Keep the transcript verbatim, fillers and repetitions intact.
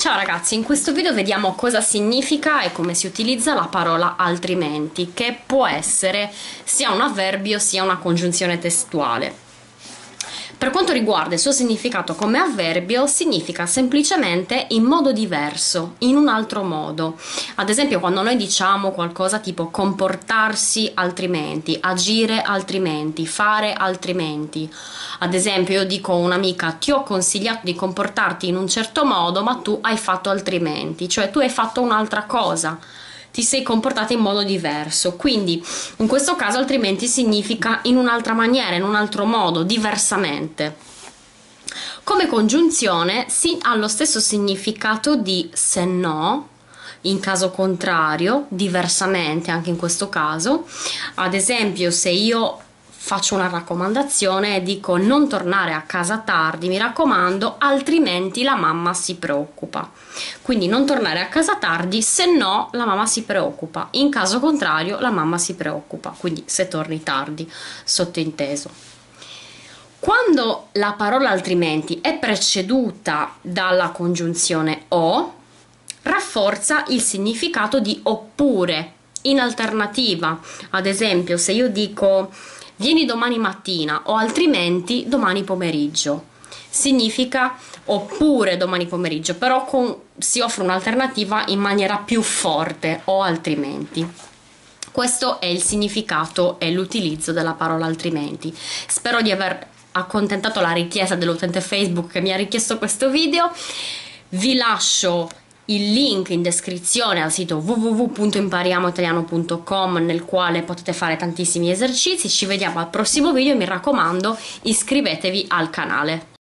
Ciao ragazzi, in questo video vediamo cosa significa e come si utilizza la parola altrimenti, che può essere sia un avverbio sia una congiunzione testuale. Per quanto riguarda il suo significato come avverbio, significa semplicemente in modo diverso, in un altro modo. Ad esempio, quando noi diciamo qualcosa tipo comportarsi altrimenti, agire altrimenti, fare altrimenti. Ad esempio, io dico a un'amica: ti ho consigliato di comportarti in un certo modo, ma tu hai fatto altrimenti, cioè tu hai fatto un'altra cosa. Ti sei comportata in modo diverso. Quindi in questo caso altrimenti significa in un'altra maniera, in un altro modo, diversamente. Come congiunzione sì, ha lo stesso significato di se no, in caso contrario, diversamente anche in questo caso. Ad esempio, se io faccio una raccomandazione e dico non tornare a casa tardi, mi raccomando, altrimenti la mamma si preoccupa. Quindi non tornare a casa tardi, se no la mamma si preoccupa, in caso contrario la mamma si preoccupa, quindi se torni tardi, sottinteso. Quando la parola altrimenti è preceduta dalla congiunzione o, rafforza il significato di oppure, in alternativa. Ad esempio, se io dico vieni domani mattina o altrimenti domani pomeriggio, significa oppure domani pomeriggio, però con, si offre un'alternativa in maniera più forte, o altrimenti. Questo è il significato e l'utilizzo della parola altrimenti. Spero di aver accontentato la richiesta dell'utente Facebook che mi ha richiesto questo video. Vi lascio il link in descrizione al sito w w w punto impariamo italiano punto com, nel quale potete fare tantissimi esercizi. Ci vediamo al prossimo video e mi raccomando, iscrivetevi al canale.